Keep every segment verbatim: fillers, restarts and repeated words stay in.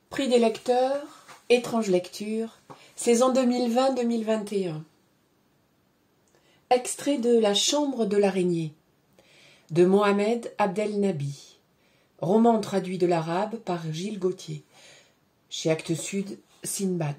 Prix des lecteurs, étrange lecture, saison deux mille vingt deux mille vingt et un. Extrait de La chambre de l'araignée, de Mohamed Abdelnaby. Roman traduit de l'arabe par Gilles Gauthier. Chez Actes Sud, Sinbad.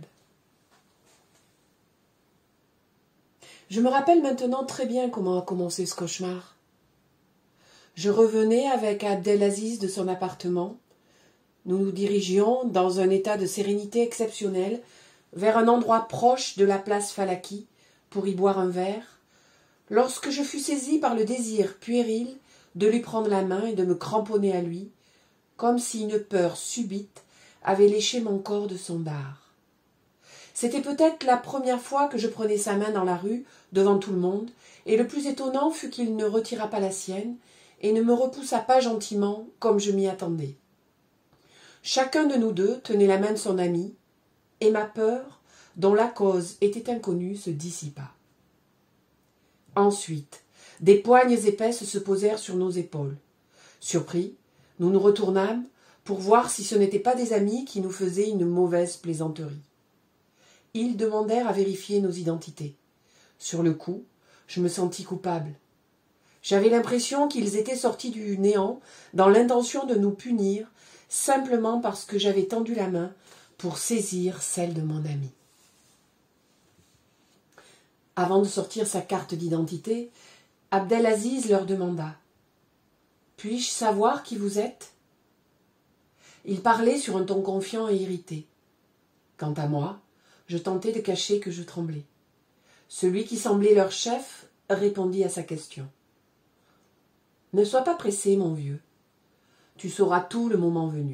Je me rappelle maintenant très bien comment a commencé ce cauchemar. Je revenais avec Abdelaziz de son appartement. Nous nous dirigions, dans un état de sérénité exceptionnelle, vers un endroit proche de la place Falaki, pour y boire un verre, lorsque je fus saisie par le désir puéril de lui prendre la main et de me cramponner à lui, comme si une peur subite avait léché mon corps de son dard. C'était peut-être la première fois que je prenais sa main dans la rue, devant tout le monde, et le plus étonnant fut qu'il ne retira pas la sienne et ne me repoussa pas gentiment comme je m'y attendais. Chacun de nous deux tenait la main de son ami, et ma peur, dont la cause était inconnue, se dissipa. Ensuite, des poignes épaisses se posèrent sur nos épaules. Surpris, nous nous retournâmes pour voir si ce n'étaient pas des amis qui nous faisaient une mauvaise plaisanterie. Ils demandèrent à vérifier nos identités. Sur le coup, je me sentis coupable. J'avais l'impression qu'ils étaient sortis du néant dans l'intention de nous punir, simplement parce que j'avais tendu la main pour saisir celle de mon ami. Avant de sortir sa carte d'identité, Abdelaziz leur demanda « Puis-je savoir qui vous êtes ?» Il parlait sur un ton confiant et irrité. Quant à moi, je tentais de cacher que je tremblais. Celui qui semblait leur chef répondit à sa question. « Ne sois pas pressé, mon vieux. Tu sauras tout le moment venu. »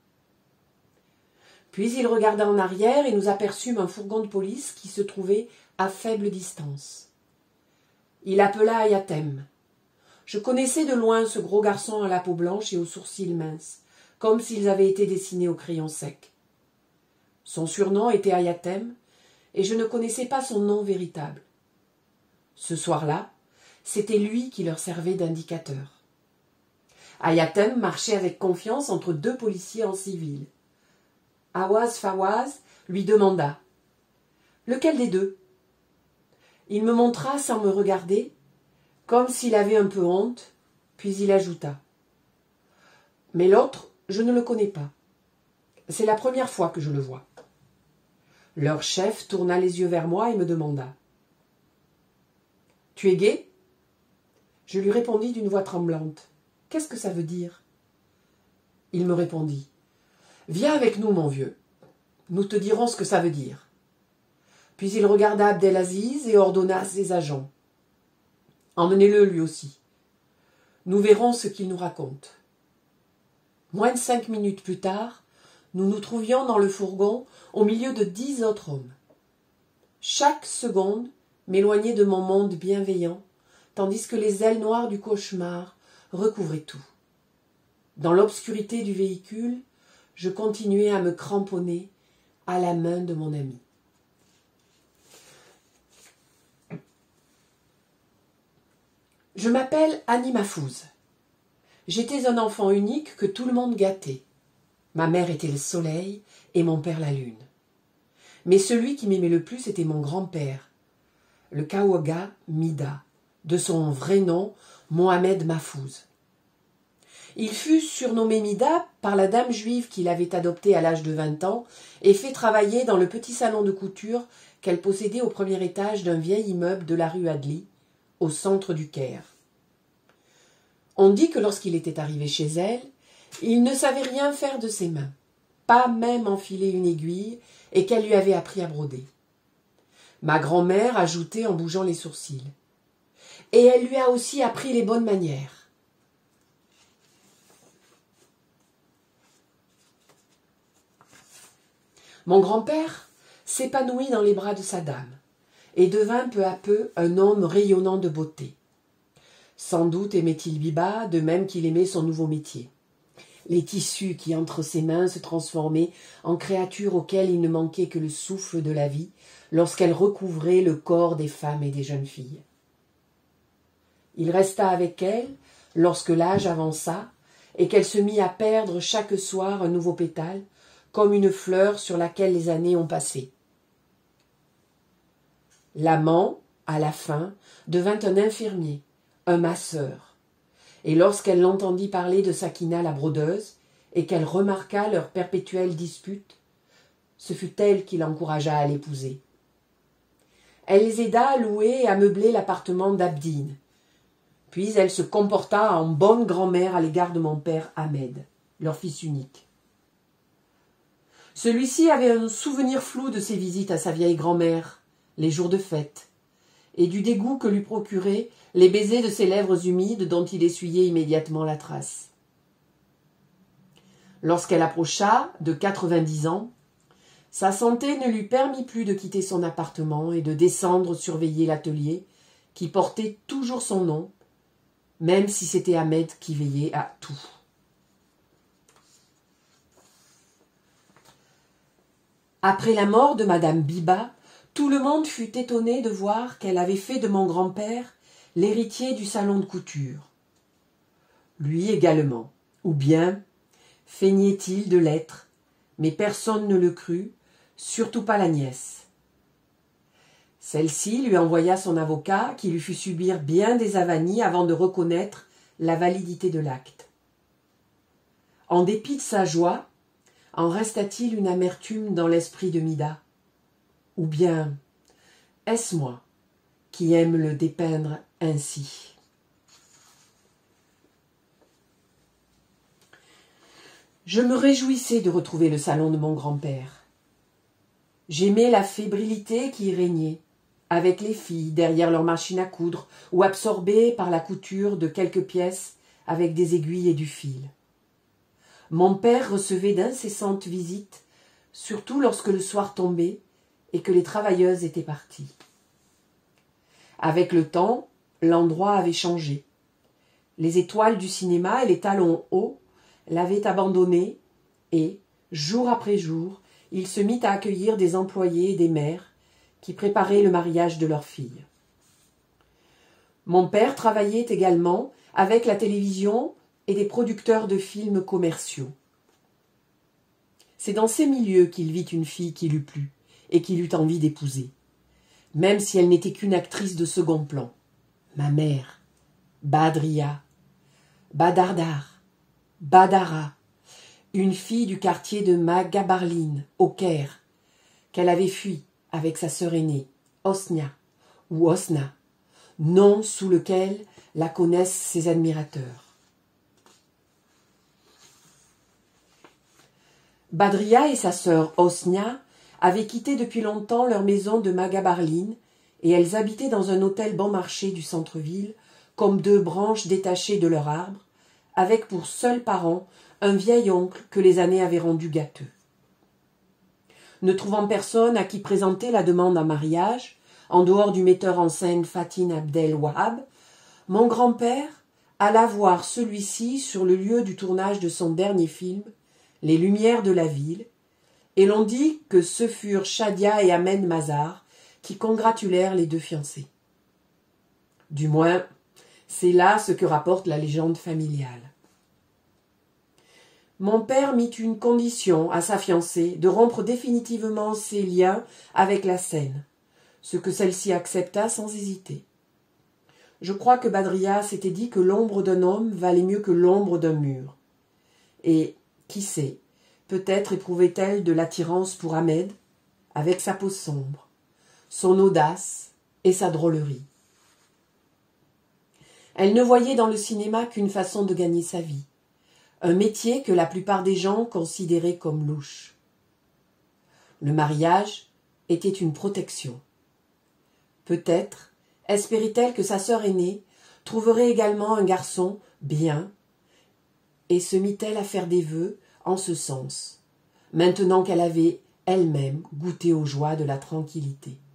Puis il regarda en arrière et nous aperçûmes un fourgon de police qui se trouvait à faible distance. Il appela Ayatem. Je connaissais de loin ce gros garçon à la peau blanche et aux sourcils minces, comme s'ils avaient été dessinés au crayon sec. Son surnom était Ayatem, et je ne connaissais pas son nom véritable. Ce soir-là, c'était lui qui leur servait d'indicateur. Ayatem marchait avec confiance entre deux policiers en civil. Awaz Fawaz lui demanda « Lequel des deux ?» Il me montra sans me regarder, comme s'il avait un peu honte, puis il ajouta « Mais l'autre, je ne le connais pas. C'est la première fois que je le vois. » Leur chef tourna les yeux vers moi et me demanda « Tu es gai ?» Je lui répondis d'une voix tremblante. « Qu'est-ce que ça veut dire ?» Il me répondit « Viens avec nous, mon vieux. Nous te dirons ce que ça veut dire. » Puis il regarda Abdelaziz et ordonna à ses agents. « Emmenez-le lui aussi. Nous verrons ce qu'il nous raconte. » Moins de cinq minutes plus tard, nous nous trouvions dans le fourgon au milieu de dix autres hommes. Chaque seconde m'éloignait de mon monde bienveillant, tandis que les ailes noires du cauchemar recouvraient tout. Dans l'obscurité du véhicule, je continuais à me cramponner à la main de mon ami. Je m'appelle Annie Mahfouz. J'étais un enfant unique que tout le monde gâtait. Ma mère était le soleil et mon père la lune. Mais celui qui m'aimait le plus était mon grand-père, le Khawaga Mida, de son vrai nom Mohamed Mahfouz. Il fut surnommé Mida par la dame juive qu'il avait adoptée à l'âge de vingt ans et fait travailler dans le petit salon de couture qu'elle possédait au premier étage d'un vieil immeuble de la rue Adli, au centre du Caire. On dit que lorsqu'il était arrivé chez elle, il ne savait rien faire de ses mains, pas même enfiler une aiguille, et qu'elle lui avait appris à broder. Ma grand-mère ajoutait en bougeant les sourcils. Et elle lui a aussi appris les bonnes manières. Mon grand-père s'épanouit dans les bras de sa dame et devint peu à peu un homme rayonnant de beauté. Sans doute aimait-il Biba, de même qu'il aimait son nouveau métier. Les tissus qui entre ses mains se transformaient en créatures auxquelles il ne manquait que le souffle de la vie lorsqu'elles recouvraient le corps des femmes et des jeunes filles. Il resta avec elles lorsque l'âge avança et qu'elle se mit à perdre chaque soir un nouveau pétale, comme une fleur sur laquelle les années ont passé. L'amant, à la fin, devint un infirmier, un masseur. Et lorsqu'elle l'entendit parler de Sakina la brodeuse, et qu'elle remarqua leur perpétuelle dispute, ce fut elle qui l'encouragea à l'épouser. Elle les aida à louer et à meubler l'appartement d'Abdine. Puis elle se comporta en bonne grand-mère à l'égard de mon père Ahmed, leur fils unique. Celui-ci avait un souvenir flou de ses visites à sa vieille grand-mère, les jours de fête, et du dégoût que lui procuraient les baisers de ses lèvres humides dont il essuyait immédiatement la trace. Lorsqu'elle approcha de quatre-vingt-dix ans, sa santé ne lui permit plus de quitter son appartement et de descendre surveiller l'atelier qui portait toujours son nom, même si c'était Ahmed qui veillait à tout. Après la mort de Madame Biba, tout le monde fut étonné de voir qu'elle avait fait de mon grand-père l'héritier du salon de couture. Lui également, ou bien feignait-il de l'être, mais personne ne le crut, surtout pas la nièce. Celle-ci lui envoya son avocat qui lui fit subir bien des avanies avant de reconnaître la validité de l'acte. En dépit de sa joie, en resta-t-il une amertume dans l'esprit de Mida? Ou bien est-ce moi qui aime le dépeindre ainsi? Je me réjouissais de retrouver le salon de mon grand-père. J'aimais la fébrilité qui y régnait, avec les filles derrière leur machine à coudre ou absorbées par la couture de quelques pièces avec des aiguilles et du fil. Mon père recevait d'incessantes visites, surtout lorsque le soir tombait et que les travailleuses étaient parties. Avec le temps, l'endroit avait changé. Les étoiles du cinéma et les talons hauts l'avaient abandonné et, jour après jour, il se mit à accueillir des employés et des mères qui préparaient le mariage de leurs filles. Mon père travaillait également avec la télévision et des producteurs de films commerciaux. C'est dans ces milieux qu'il vit une fille qui lui plut et qu'il eut envie d'épouser, même si elle n'était qu'une actrice de second plan. Ma mère, Badria, Badardar, Badara, une fille du quartier de Magabarline, au Caire, qu'elle avait fui avec sa sœur aînée, Osnia, ou Osna, nom sous lequel la connaissent ses admirateurs. Badria et sa sœur Osnia avaient quitté depuis longtemps leur maison de Magabarline et elles habitaient dans un hôtel bon marché du centre-ville, comme deux branches détachées de leur arbre, avec pour seul parent un vieil oncle que les années avaient rendu gâteux. Ne trouvant personne à qui présenter la demande en mariage, en dehors du metteur en scène Fatin Abdel Wahab, mon grand-père alla voir celui-ci sur le lieu du tournage de son dernier film, Les Lumières de la ville, et l'on dit que ce furent Shadia et Ahmed Mazar qui congratulèrent les deux fiancés. Du moins, c'est là ce que rapporte la légende familiale. Mon père mit une condition à sa fiancée de rompre définitivement ses liens avec la scène, ce que celle-ci accepta sans hésiter. Je crois que Badria s'était dit que l'ombre d'un homme valait mieux que l'ombre d'un mur. Et, qui sait, peut-être éprouvait-elle de l'attirance pour Ahmed, avec sa peau sombre, son audace et sa drôlerie. Elle ne voyait dans le cinéma qu'une façon de gagner sa vie, un métier que la plupart des gens considéraient comme louche. Le mariage était une protection. Peut-être espérait-elle que sa sœur aînée trouverait également un garçon bien, et se mit-elle à faire des vœux en ce sens, maintenant qu'elle avait elle-même goûté aux joies de la tranquillité.